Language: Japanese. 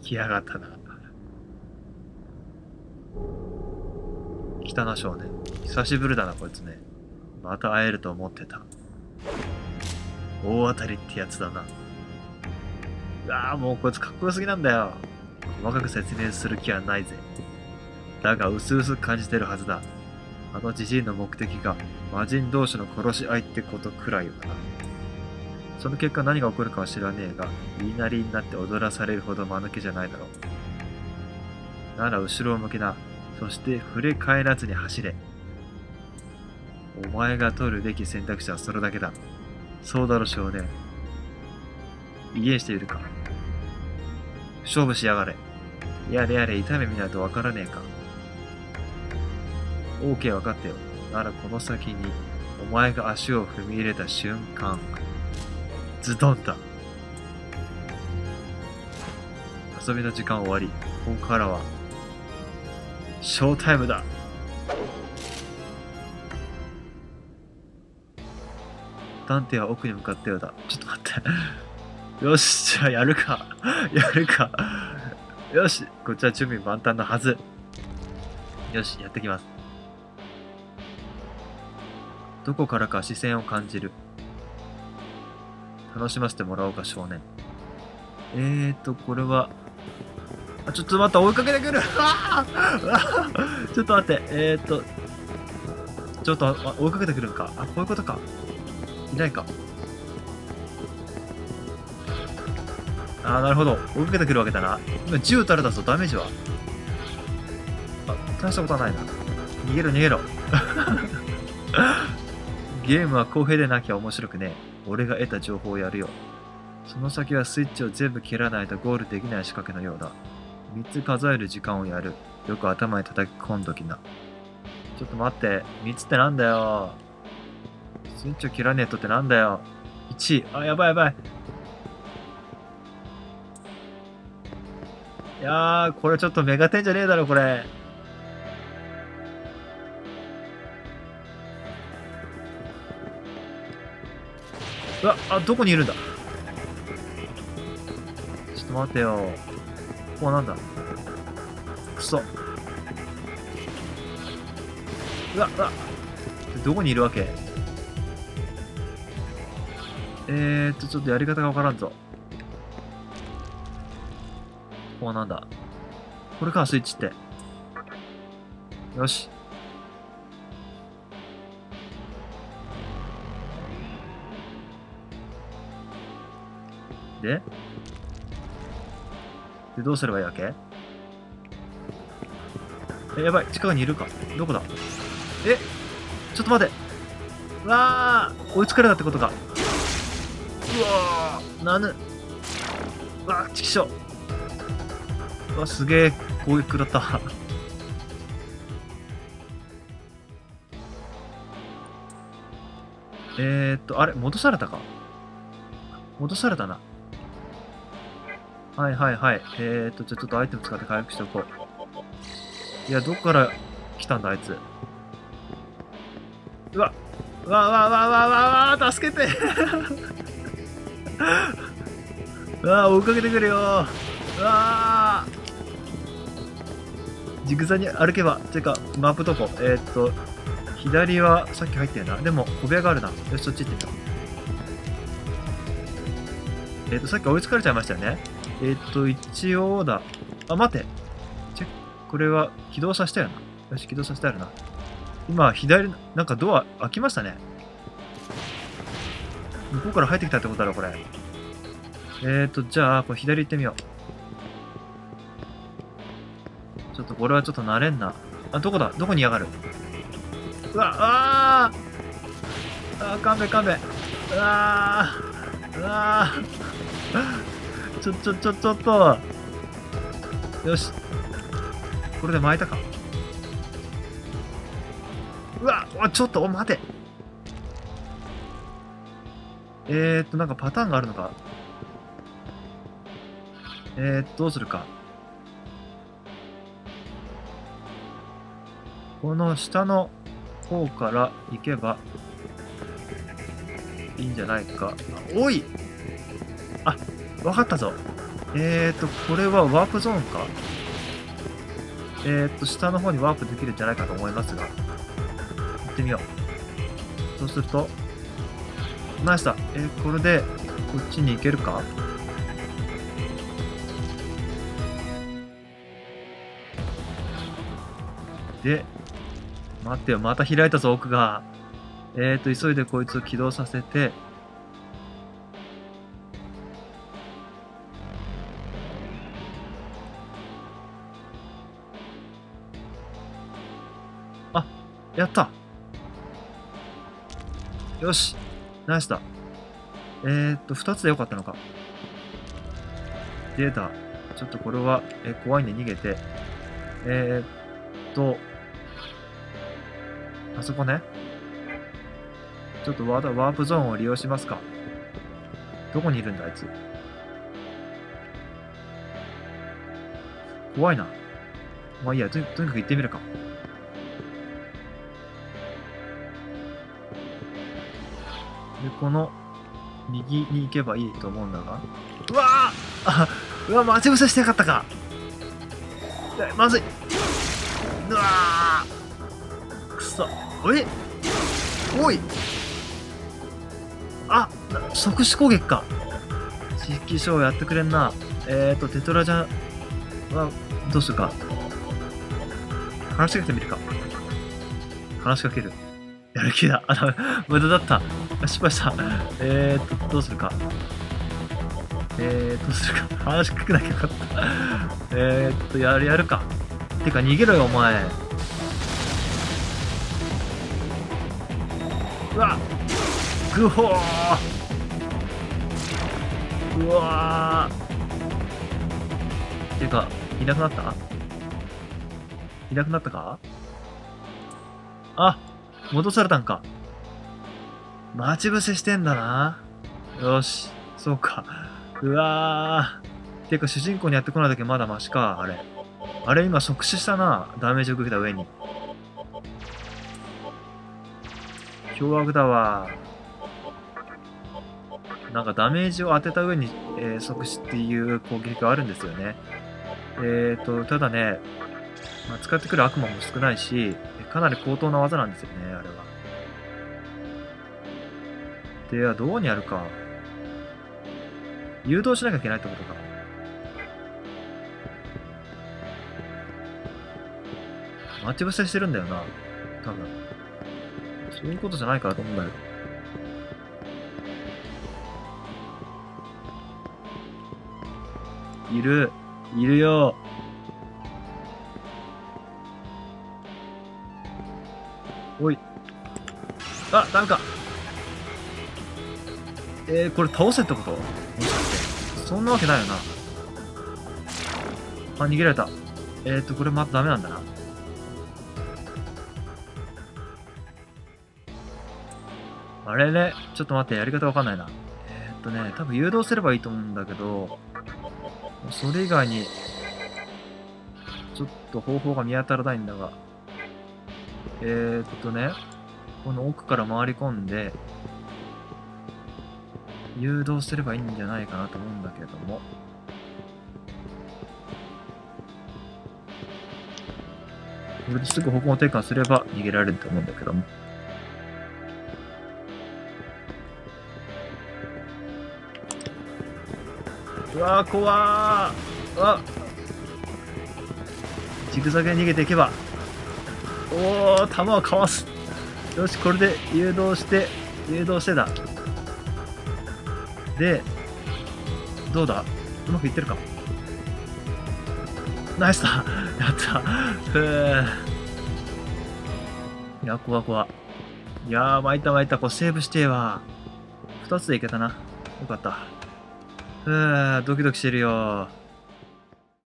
来やがったな。来たな、少年。久しぶりだな、こいつね。また会えると思ってた。大当たりってやつだな。うわあ、もうこいつかっこよすぎなんだよ。細かく説明する気はないぜ。だが、うすうす感じてるはずだ。あのジジイの目的が魔人同士の殺し合いってことくらいはな。その結果何が起こるかは知らねえが、言いなりになって踊らされるほど間抜けじゃないだろう。なら後ろを向きな。そして触れ返らずに走れ。お前が取るべき選択肢はそれだけだ。そうだろ少年。威厳しているか。勝負しやがれ。やれやれ痛め見ないとわからねえか。OK 分かったよ。ならこの先にお前が足を踏み入れた瞬間、ズドンだ。遊びの時間終わり。ここからはショータイムだ。探偵は奥に向かったようだ。ちょっと待ってよし、じゃあやるかやるかよし、こっちは準備万端のはず。よし、やってきます。どこからか視線を感じる。楽しませてもらおうか、少年。これは、あ、ちょっと待った、追いかけてくるちょっと待って、ちょっと、追いかけてくるのか。あ、こういうことか。いないか。あ、なるほど。追いかけてくるわけだな。今、銃撃たれたぞ、ダメージは。あ、大したことはないな。逃げろ、逃げろ。ゲームは公平でなきゃ面白くねえ。俺が得た情報をやるよ。その先はスイッチを全部切らないとゴールできない仕掛けのようだ。3つ数える時間をやる。よく頭に叩き込んどきな。ちょっと待って。3つってなんだよ。スイッチを切らねえとってなんだよ。1。あ、やばいやばい。いやー、これちょっとメガテンじゃねえだろ、これ。うわ、あ、どこにいるんだ。ちょっと待ってよ。ここはなんだ。くそ。うわ、うわ。どこにいるわけ。ちょっとやり方がわからんぞ。ここはなんだ。これか、スイッチって。よし。で、どうすればいいわけ。やばい、近くにいるか。どこだ。ちょっと待て。うわー、追いつかれたってことか。うわー、なぬ。うわー、ちきしょう。うわ、すげえ攻撃食らった。あれ、戻されたか。戻されたな。はいはいはい。じゃあちょっとアイテム使って回復しておこう。いや、どこから来たんだ、あいつ。うわ、うわうわうわうわうわうわ、助けてうわ、追いかけてくるよ。うわジグザに歩けば、ていうか、マップどこ。左はさっき入ったよな。でも、小部屋があるな。よし、そっち行ってみよう。さっき追いつかれちゃいましたよね。一応だ。あ、待って。これは起動させたよな。よし、起動させてあるな。今、左、なんかドア開きましたね。向こうから入ってきたってことだろ、これ。じゃあ、これ左行ってみよう。ちょっと、これはちょっと慣れんな。あ、どこだ。どこにやがる。うわ、あー、あー、勘弁勘弁。うわー、うわー。ちょっと。よし。これで巻いたか。うわ、ちょっと、待て。なんかパターンがあるのか。どうするか。この下の方から行けばいいんじゃないか。おい！あ、わかったぞ。 これはワープゾーンか。下の方にワープできるんじゃないかと思いますが。行ってみよう。そうすると、ナイスだ。これで、こっちに行けるか？で、待ってよ、また開いたぞ、奥が。急いでこいつを起動させて、あ、やった。よし、ナイスだ。2つでよかったのか。出た。ちょっとこれは、怖いんで逃げて、あそこね。ちょっとワープゾーンを利用しますか。どこにいるんだ、あいつ。怖いな。まあいいや、とにかく行ってみるか。で、この、右に行けばいいと思うんだが。うわーうわ、待ち伏せしてなかったか。まずい。うわーくそ。おい即死攻撃か。実機ショーやってくれんな。テトラジャは、どうするか。話しかけてみるか。話しかける。やる気だ。無駄だった。失敗した。どうするか。どうするか。話しかけなきゃよかった。やるか。てか、逃げろよ、お前。うわグホーうわてか、いなくなったか。あ、戻されたんか。待ち伏せしてんだな。よし、そうか。うわてか、主人公にやってこないだけまだマシか、あれ、今即死したな。ダメージを受けた上に。凶悪だわ。なんかダメージを当てた上に、即死っていう攻撃があるんですよね。ただね、使ってくる悪魔も少ないし、かなり高等な技なんですよね、あれは。では、どうにやるか。誘導しなきゃいけないってことか。待ち伏せしてるんだよな、多分。そういうことじゃないからと思うんだよ。いるよ。おい。あ、ダメか。これ倒せってこと？もしかして。そんなわけないよな。あ、逃げられた。これまたダメなんだな。あれね、ちょっと待って、やり方わかんないな。多分誘導すればいいと思うんだけど、それ以外に、ちょっと方法が見当たらないんだが。この奥から回り込んで、誘導すればいいんじゃないかなと思うんだけども。これですぐ方向転換すれば逃げられると思うんだけども。うわー、怖ー。ジグザグに逃げていけば。おー、弾をかわす。よし、これで誘導してだ。で、どうだ？うまくいってるか？ナイスだやったいや、怖。いやー、参った。こう、セーブしてわ。2つでいけたな。よかった。ドキドキしてるよ。